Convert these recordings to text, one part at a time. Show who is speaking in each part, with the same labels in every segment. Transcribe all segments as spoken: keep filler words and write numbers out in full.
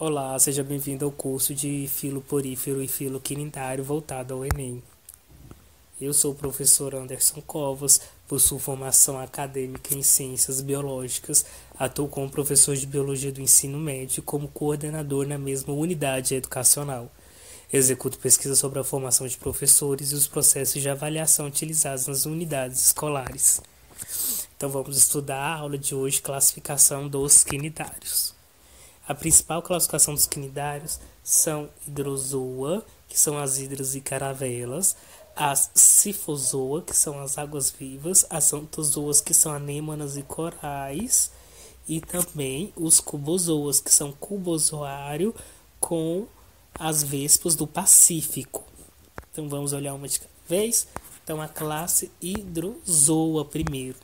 Speaker 1: Olá, seja bem-vindo ao curso de Filo Porífero e Filo Quinidário voltado ao Enem. Eu sou o professor Anderson Covas, possuo formação acadêmica em Ciências Biológicas, atuo como professor de Biologia do Ensino Médio e como coordenador na mesma unidade educacional. Executo pesquisa sobre a formação de professores e os processos de avaliação utilizados nas unidades escolares. Então vamos estudar a aula de hoje, classificação dos quinidários. A principal classificação dos quinidários são hidrozoa, que são as hidras e caravelas, as sifozoa, que são as águas-vivas, as anthozoas, que são anêmonas e corais, e também os cubozoas, que são cubozoário com as vespas do Pacífico. Então vamos olhar uma de cada vez. Então a classe hidrozoa primeiro.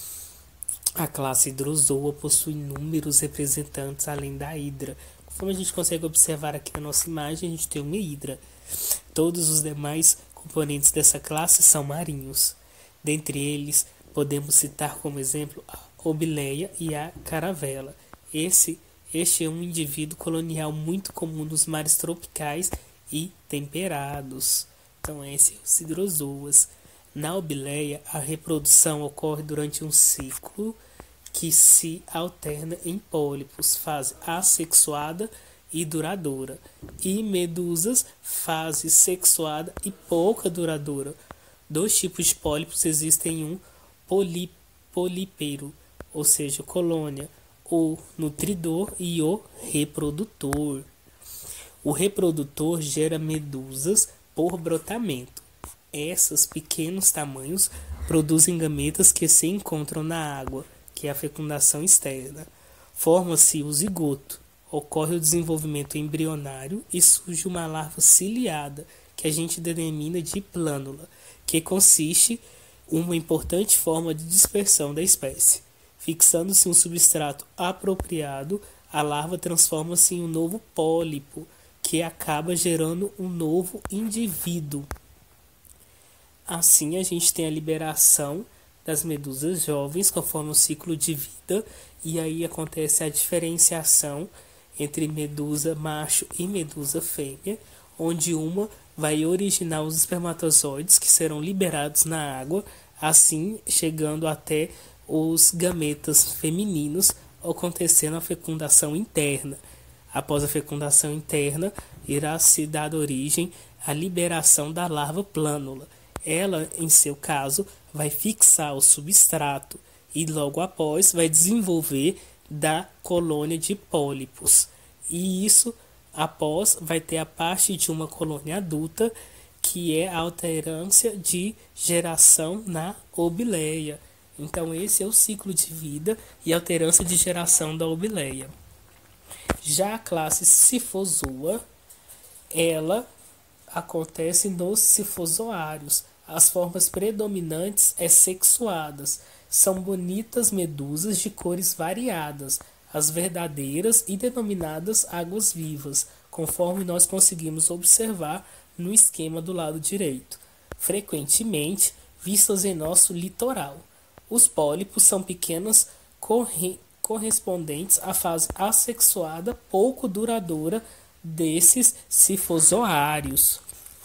Speaker 1: A classe hidrozoa possui inúmeros representantes além da hidra. Conforme a gente consegue observar aqui na nossa imagem, a gente tem uma hidra. Todos os demais componentes dessa classe são marinhos. Dentre eles, podemos citar como exemplo a obileia e a caravela. Esse, este é um indivíduo colonial muito comum nos mares tropicais e temperados. Então, esses são os hidrozoas. Na obileia, a reprodução ocorre durante um ciclo que se alterna em pólipos, fase assexuada e duradoura, e medusas, fase sexuada e pouca duradoura. Dois tipos de pólipos existem: um poli, polípero, ou seja, colônia, o nutridor e o reprodutor. O reprodutor gera medusas por brotamento. Esses pequenos tamanhos produzem gametas que se encontram na água, que é a fecundação externa. Forma-se o zigoto, ocorre o desenvolvimento embrionário e surge uma larva ciliada, que a gente denomina de plânula, que consiste em uma importante forma de dispersão da espécie. Fixando-se um substrato apropriado, a larva transforma-se em um novo pólipo, que acaba gerando um novo indivíduo. Assim, a gente tem a liberação das medusas jovens conforme o ciclo de vida, e aí acontece a diferenciação entre medusa macho e medusa fêmea, onde uma vai originar os espermatozoides que serão liberados na água, assim chegando até os gametas femininos, acontecendo a fecundação interna. Após a fecundação interna, irá se dar origem à liberação da larva plânula. Ela, em seu caso, vai fixar o substrato e logo após vai desenvolver da colônia de pólipos. E isso, após, vai ter a parte de uma colônia adulta, que é a alternância de geração na obileia. Então esse é o ciclo de vida e alternância de geração da obileia. Já a classe sifozoa, ela acontece nos sifozoários. As formas predominantes é sexuadas. São bonitas medusas de cores variadas, as verdadeiras e denominadas águas-vivas, conforme nós conseguimos observar no esquema do lado direito, frequentemente vistas em nosso litoral. Os pólipos são pequenas corre- correspondentes à fase assexuada pouco duradoura desses sifozoários.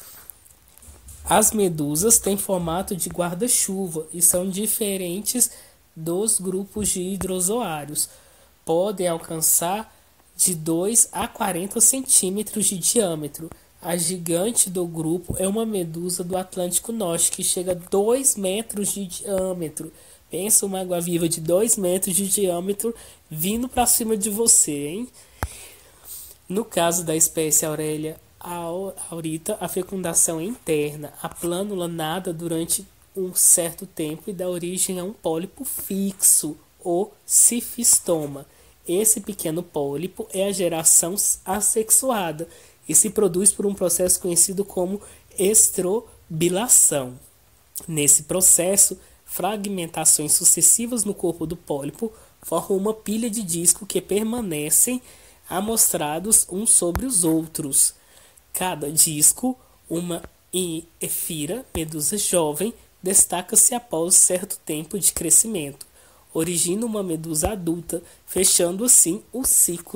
Speaker 1: As medusas têm formato de guarda-chuva e são diferentes dos grupos de hidrozoários. Podem alcançar de dois a quarenta centímetros de diâmetro. A gigante do grupo é uma medusa do Atlântico Norte, que chega a dois metros de diâmetro. Pensa uma água-viva de dois metros de diâmetro vindo para cima de você, hein? No caso da espécie Aurelia aurita, a fecundação é interna. A plânula nada durante um certo tempo e dá origem a um pólipo fixo, o sifistoma. Esse pequeno pólipo é a geração assexuada e se produz por um processo conhecido como estrobilação. Nesse processo, fragmentações sucessivas no corpo do pólipo formam uma pilha de disco que permanecem amostrados uns sobre os outros. Cada disco, uma efira, medusa jovem, destaca-se após certo tempo de crescimento, origina uma medusa adulta, fechando assim o ciclo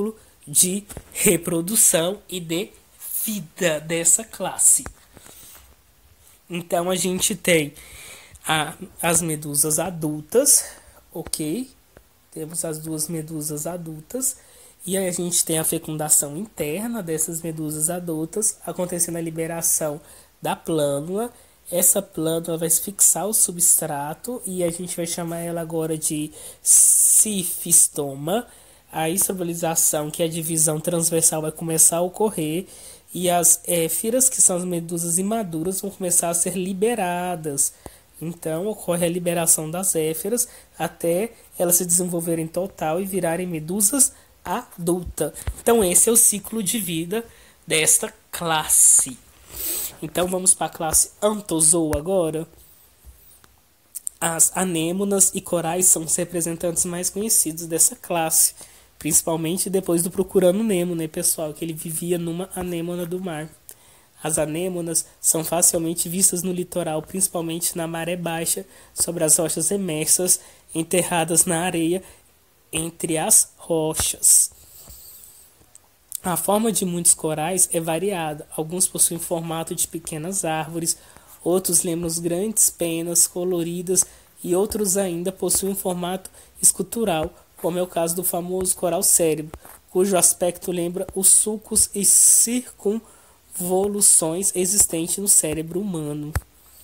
Speaker 1: de reprodução e de vida dessa classe. Então a gente tem a, as medusas adultas, ok? Temos as duas medusas adultas. E aí a gente tem a fecundação interna dessas medusas adultas, acontecendo a liberação da plânula. Essa plânula vai fixar o substrato e a gente vai chamar ela agora de cifistoma. A estabilização, que é a divisão transversal, vai começar a ocorrer e as éfiras, que são as medusas imaduras, vão começar a ser liberadas. Então ocorre a liberação das éfiras até elas se desenvolverem total e virarem medusas adulta. Então esse é o ciclo de vida desta classe. Então vamos para a classe Anthozoa agora. As anêmonas e corais são os representantes mais conhecidos dessa classe, principalmente depois do Procurando Nemo, né, pessoal, que ele vivia numa anêmona do mar. As anêmonas são facilmente vistas no litoral, principalmente na maré baixa, sobre as rochas emersas, enterradas na areia entre as rochas. A forma de muitos corais é variada. Alguns possuem formato de pequenas árvores, outros lembram grandes penas coloridas e outros ainda possuem um formato escultural, como é o caso do famoso coral cérebro, cujo aspecto lembra os sulcos e circunvoluções existentes no cérebro humano,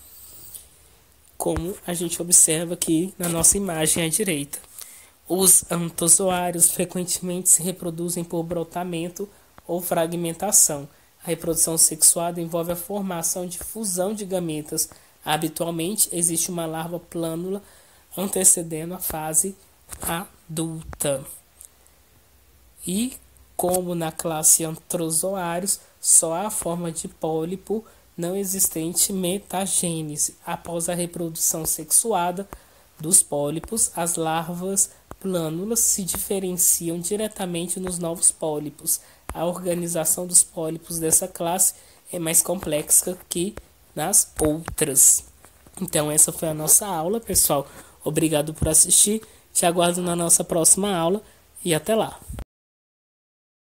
Speaker 1: como a gente observa aqui na nossa imagem à direita. Os anthozoários frequentemente se reproduzem por brotamento ou fragmentação. A reprodução sexuada envolve a formação de fusão de gametas. Habitualmente, existe uma larva plânula antecedendo a fase adulta. E, como na classe Anthozoários, só há a forma de pólipo não existente metagênese. Após a reprodução sexuada dos pólipos, as larvas plânulas se diferenciam diretamente nos novos pólipos. A organização dos pólipos dessa classe é mais complexa que nas outras. Então essa foi a nossa aula, pessoal. Obrigado por assistir. Te aguardo na nossa próxima aula e até lá.